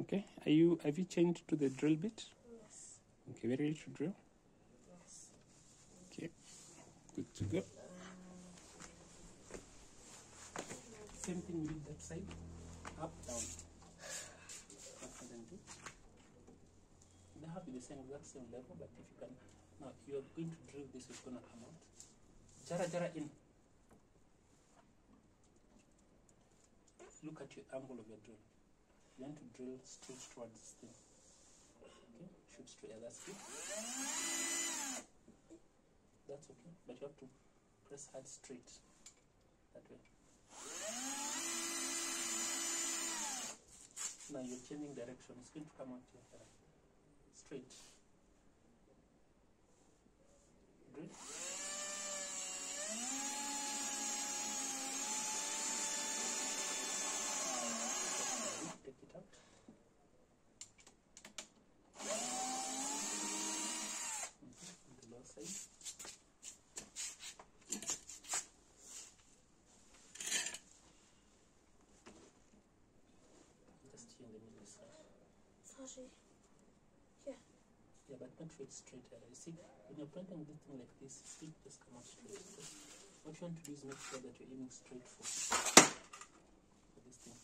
Okay, have you changed to the drill bit? Yes. Okay, we're ready to drill? Yes. Okay, good to go. Same thing with that side. Up, down. Up and do. They have to be the same exact same level, but if you can now you're going to drill this, it's gonna come out. Jara in. Look at your angle of your drill. You want to drill straight towards this thing. Okay, shoot straight. Yeah, that's good. That's okay, but you have to press hard straight. That way. Now you're changing direction. It's going to come out here. Straight. Good. Take it out. The lower side. Just here in the middle side. Sorry. Here. Yeah, but make sure it's straight. You see, when you're planting this thing like this, it just come out straight. What you want to do is make sure that you're aiming straight for this thing.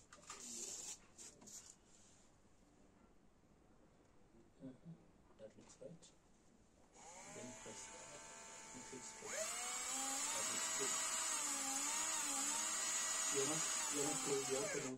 That looks right. Then press make sure it's straight. That looks straight. You're not close, you're opening.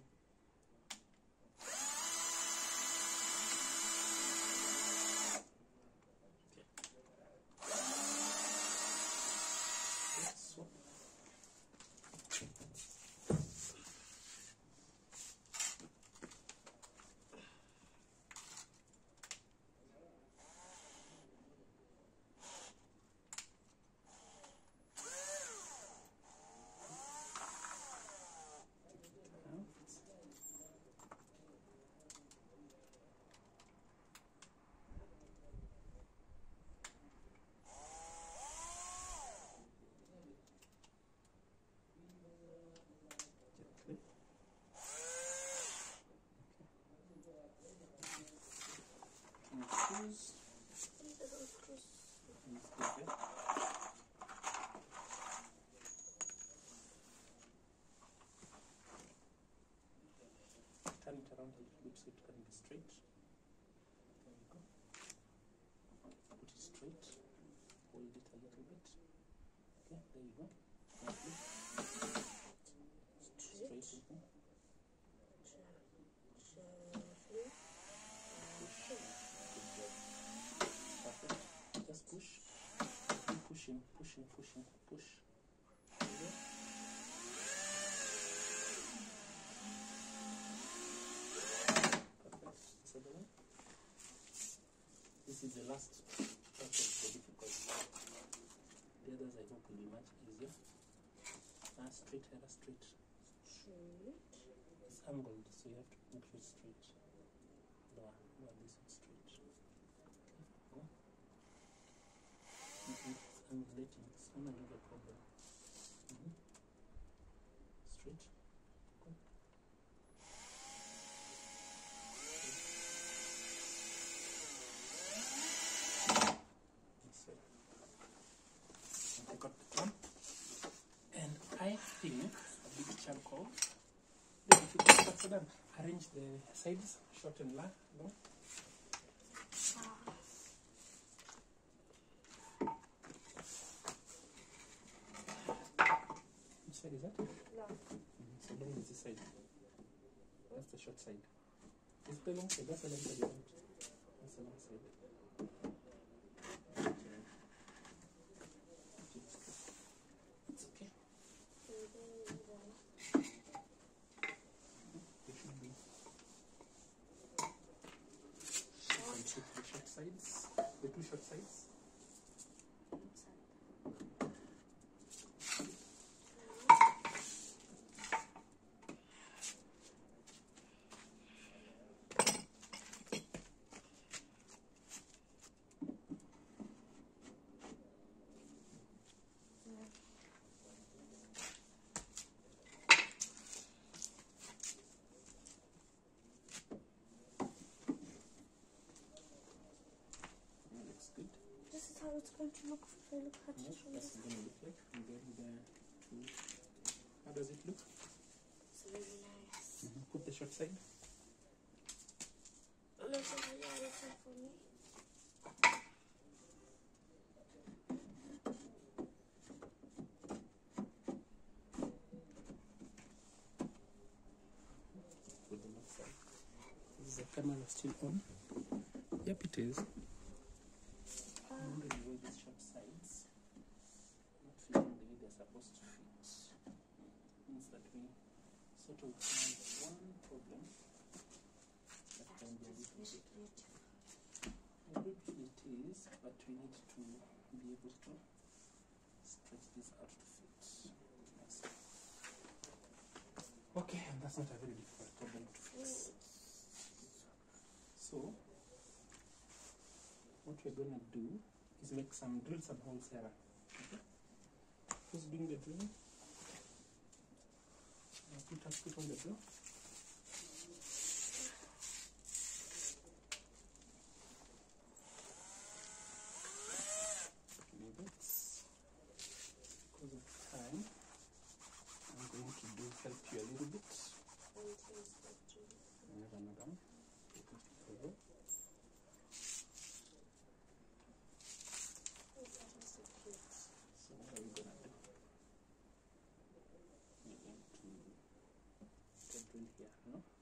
Turn it around a little bit so it can be straight. There we go. Put it straight. Hold it a little bit. Okay, there you go. Straight. Straight. Perfect. Just push. Keep pushing. Push. There you go. This is the last part of the difficult part. The others I hope will be much easier. Straight, Hera, straight. It's angled, so you have to make sure it's straight. Lower this one straight. Okay, go. It's angulating, it's gonna give a problem. Straight. Go. I think a big chunk of then if you cut for them, arrange the sides short and long. Which side is that? Long. So long is this side. That's the short side. Is the long side? That's the long side you want. That's the long side. The two short sides. going to look if I look at Yes, it from that's this going to look like. I'm getting the two. How does it look? It's really nice. Put the short side. Look for me. Put the left side. Is the camera still on? Yep, it is. I'm going to roll these short sides. Not fitting the way they're supposed to fit. Means that we sort of find one problem that can be a little bit. Briefly it is, but we need to be able to stretch this out to fit. Yes. Okay, and that's not a very difficult problem to fix. So, what we're going to do is drill some holes here. Okay? Who's doing the drilling? Put on the drill. Because of time, I'm going to help you a little bit. Another one. So what are we going to do? We're going to drill here, no?